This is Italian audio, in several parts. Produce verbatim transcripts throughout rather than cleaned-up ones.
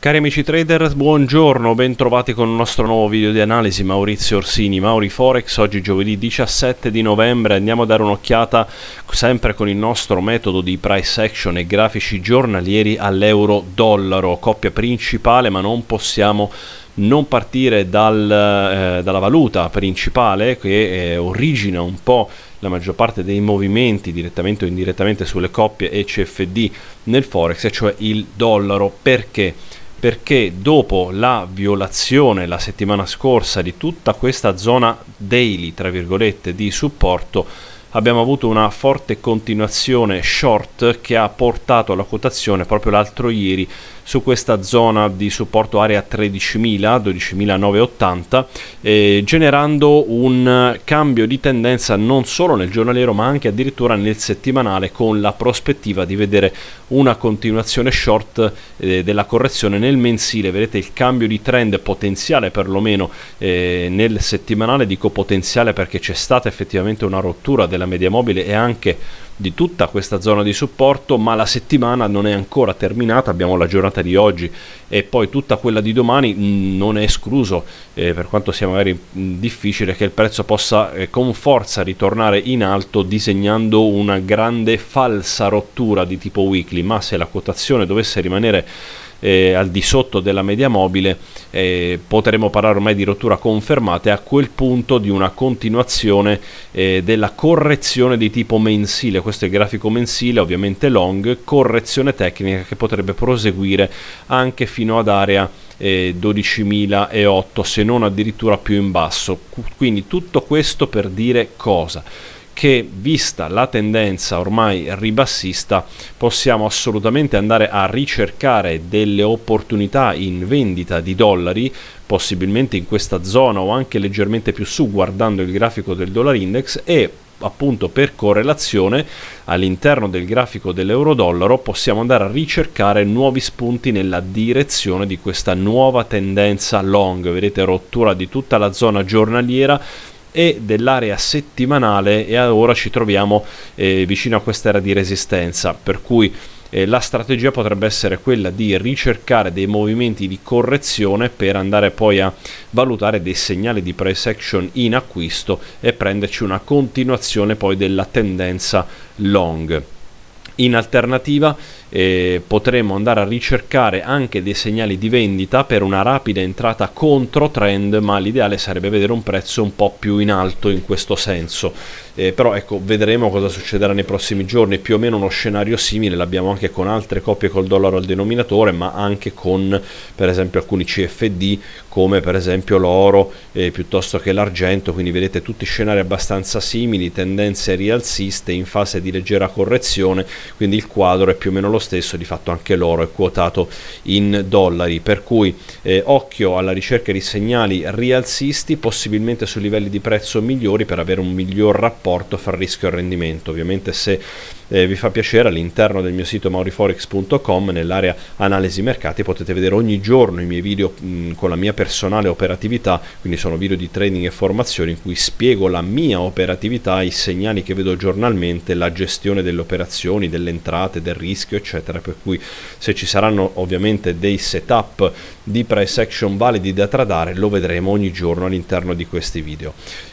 Cari amici trader, buongiorno, ben trovati con il nostro nuovo video di analisi. Maurizio Orsini, Mauri Forex. Oggi giovedì diciassette di novembre, andiamo a dare un'occhiata sempre con il nostro metodo di price action e grafici giornalieri all'euro-dollaro, coppia principale, ma non possiamo non partire dal, eh, dalla valuta principale che eh, origina un po' la maggior parte dei movimenti direttamente o indirettamente sulle coppie E C F D nel Forex, e cioè il dollaro. Perché? Perché dopo la violazione la settimana scorsa di tutta questa zona daily, tra virgolette, di supporto, abbiamo avuto una forte continuazione short che ha portato la quotazione proprio l'altro ieri su questa zona di supporto area tredicimila, dodicimilanovecentoottanta, eh, generando un cambio di tendenza non solo nel giornaliero ma anche addirittura nel settimanale, con la prospettiva di vedere una continuazione short eh, della correzione nel mensile. Vedete il cambio di trend potenziale, perlomeno eh, nel settimanale. Dico potenziale perché c'è stata effettivamente una rottura della media mobile e anche di tutta questa zona di supporto, ma la settimana non è ancora terminata. Abbiamo la giornata di oggi e poi tutta quella di domani. Non è escluso, eh, per quanto sia magari mh, difficile, che il prezzo possa eh, con forza ritornare in alto, disegnando una grande falsa rottura di tipo weekly. Ma se la quotazione dovesse rimanere Eh, al di sotto della media mobile, eh, potremo parlare ormai di rottura confermata, e a quel punto di una continuazione eh, della correzione di tipo mensile. Questo è il grafico mensile, ovviamente long, correzione tecnica che potrebbe proseguire anche fino ad area eh, dodicimilaotto, se non addirittura più in basso. Quindi tutto questo per dire cosa? Che vista la tendenza ormai ribassista possiamo assolutamente andare a ricercare delle opportunità in vendita di dollari, possibilmente in questa zona o anche leggermente più su, guardando il grafico del dollar index, e appunto per correlazione all'interno del grafico dell'euro-dollaro possiamo andare a ricercare nuovi spunti nella direzione di questa nuova tendenza long. Vedete, rottura di tutta la zona giornaliera e dell'area settimanale, e ora ci troviamo eh, vicino a quest'area di resistenza, per cui eh, la strategia potrebbe essere quella di ricercare dei movimenti di correzione per andare poi a valutare dei segnali di price action in acquisto e prenderci una continuazione poi della tendenza long. In alternativa eh, potremo andare a ricercare anche dei segnali di vendita per una rapida entrata contro trend, ma l'ideale sarebbe vedere un prezzo un po' più in alto in questo senso. Eh, però ecco, vedremo cosa succederà nei prossimi giorni. Più o meno uno scenario simile l'abbiamo anche con altre coppie col dollaro al denominatore, ma anche con per esempio alcuni C F D, come per esempio l'oro eh, piuttosto che l'argento. Quindi vedete tutti scenari abbastanza simili, tendenze rialziste in fase di leggera correzione, quindi il quadro è più o meno lo stesso. Di fatto anche l'oro è quotato in dollari, per cui eh, occhio alla ricerca di segnali rialzisti, possibilmente su livelli di prezzo migliori, per avere un miglior rapporto fra rischio e rendimento. Ovviamente, se eh, vi fa piacere, all'interno del mio sito mauriforex punto com, nell'area analisi mercati, potete vedere ogni giorno i miei video mh, con la mia personale operatività, quindi sono video di trading e formazione in cui spiego la mia operatività, i segnali che vedo giornalmente, la gestione delle operazioni, delle entrate, del rischio eccetera. Per cui se ci saranno ovviamente dei setup di price action validi da tradare, lo vedremo ogni giorno all'interno di questi video.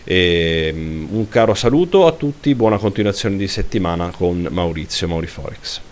E, um, un caro saluto a tutti, buona continuazione di settimana con Maurizio Mauri Forex.